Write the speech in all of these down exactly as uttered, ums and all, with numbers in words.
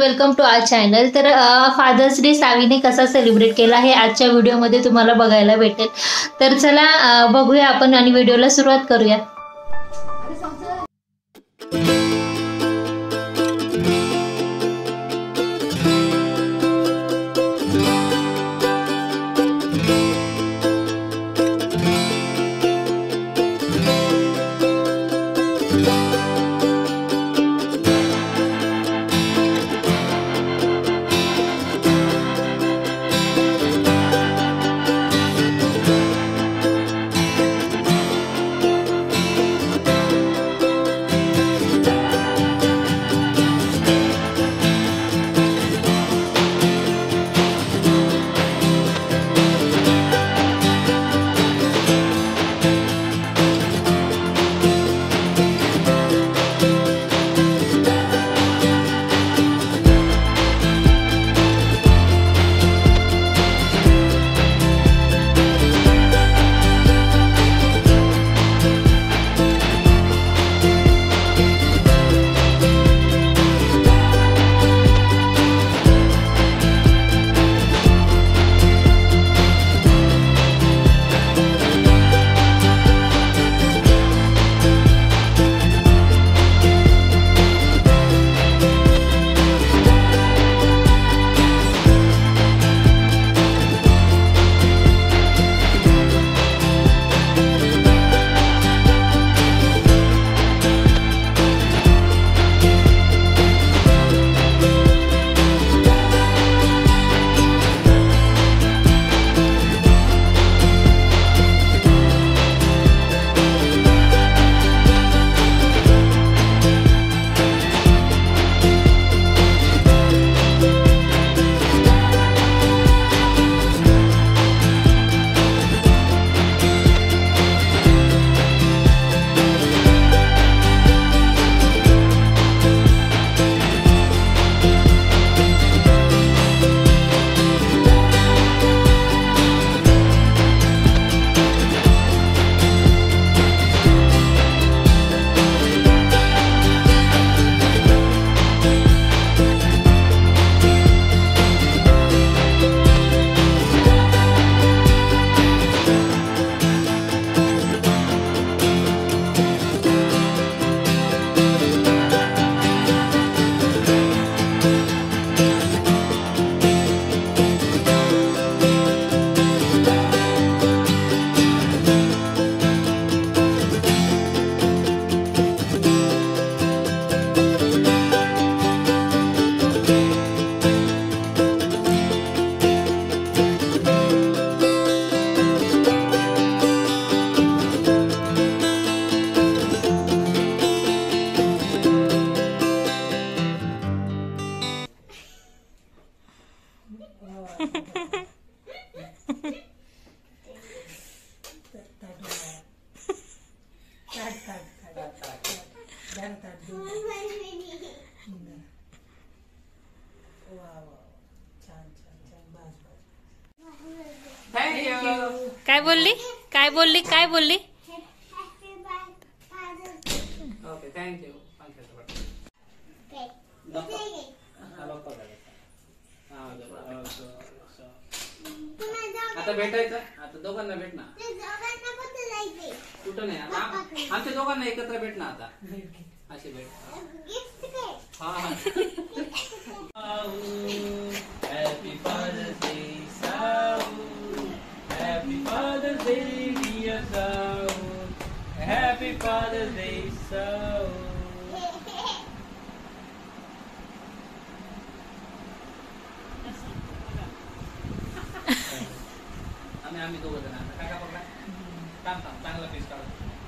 Welcome to our channel. तर father's day सावीने कसा सेलिब्रेट केला हे आजच्या व्हिडिओमध्ये तुम्हाला बघायला भेटेल। तर चला बघूया आपण आणि व्हिडिओला सुरुवात करूया। काय बोलली काय बोलली काय बोलली ओके थँक यू। आता भेटायचं आता दोघांना भेट ना कुठं नाही आता आमच्या दोघांना एकत्र भेट ना आता अशी भेट हा हॅपी फादर्स डे साऊ हॅपी फादर्स डे डियर साऊ हॅपी फादर्स डे साऊ आम्ही आम्ही दोघं जण आता काका पकडा काम काम चांगला पीस काढा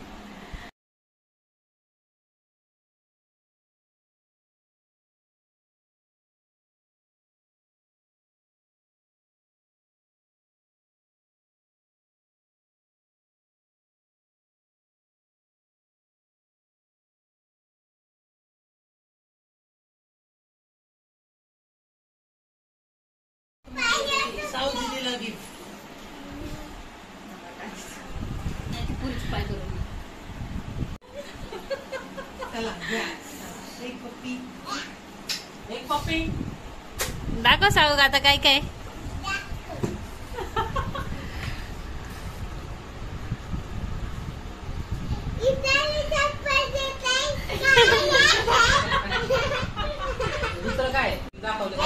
साऊ दीदीला गिफ्ट चला एक पप्पी एक पप्पी दाखव साऊ आता काय काय. दुसरं काय दाखवलं.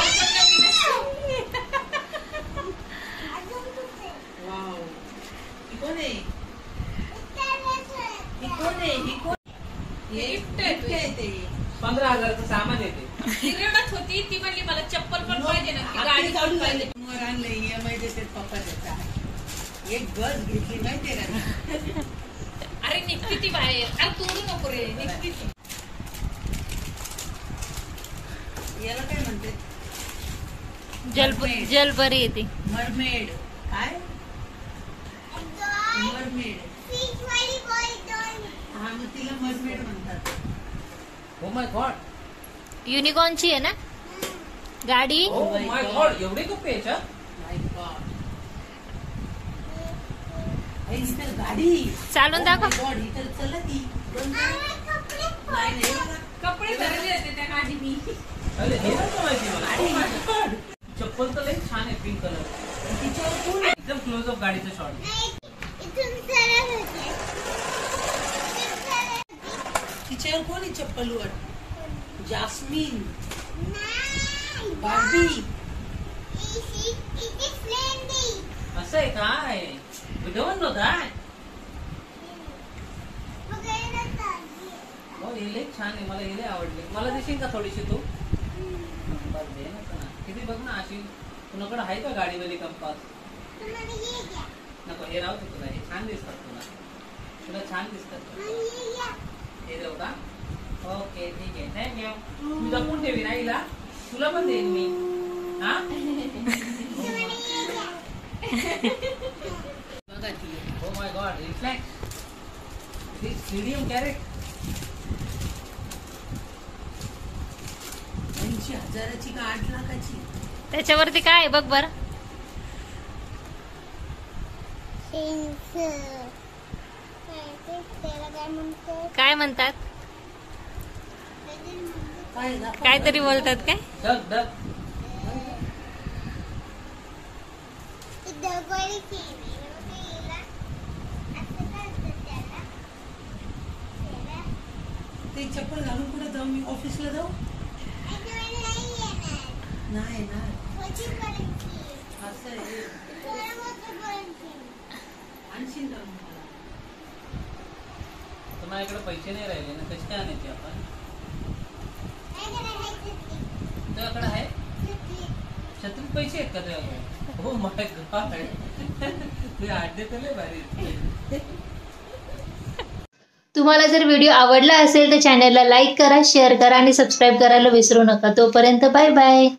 पंधरा हजाराचं सामान येते. रडत होती ती म्हणली मला चप्पल पण पाहिजे ना, गाडी काढून पाहिजे. पप्पा देता एक बस घेतली माहितीये का. अरे निघती ती बाहेर. अरे तोडू नको रे, निघती ती. याला काय म्हणते. जल जलपरी येते. मरमेड. काय मरमेड. हा मग तिला मरमेड म्हणतात. ओ माय गॉड. युनिकॉर्नची आहे ना गाडी. ओ माय गॉड एवढे कप्पे याच्यात. My god. इथं गाडी चालून दाखव. गॉड इथं चला ती. नाही नाही कपडे धरले होते त्या गाडी मी. अरे हे नव्हतं माहिती मला. Oh my God. चप्पल तर लई छान आहे पिंक कलर. तिच्यावर कोण एकदम क्लोज अप गाडीचं शॉट. तिच्यावर कोण आहे चप्पलवर. Jasmine Barbie. असं आहे काय. विधवन काय. हो हे लई छान आहे. मला हे लई आवडले. मला देशील का थोडीशी तू. बस दे ना चला. किती बघ ना अशी. कुणाकडे आहे का गाडीमध्ये कंपास. नको हे राहू दे तुला. हे छान दिसतात तुला. तुला छान दिसतात हे देऊ का. ओके ठीक आहे थँक्यू. मी जपून ठेवी ना हिला. तुला पण देईन मी. हा बघा ती. Oh my god reflect. Medium carat. ऐंशी हजाराची का आठ लाखाची. त्याच्यावरती काय आहे बघ बर. काय म्हणतात. काय दाखव. काहीतरी बोलतात काय. डग डग. ते चप्पल घालून कुठे जाऊ. मी ऑफिसला जाऊ. नाही ना असं आहे. आणशील का मला. तर माझ्याकडे पैसे नाही राहिले ना. कसे काय आणायचे आपण. तुझ्याकडे आहे छत्रीत पैसे आहेत का तुझ्याकडे. हो माय गॉड. तुझे आड्डे तर लय भारी. तुम्हाला जर व्हिडिओ आवडला असेल तर चॅनलला लाईक करा, शेअर करा आणि सबस्क्राईब करायला विसरू नका. तोपर्यंत बाय बाय.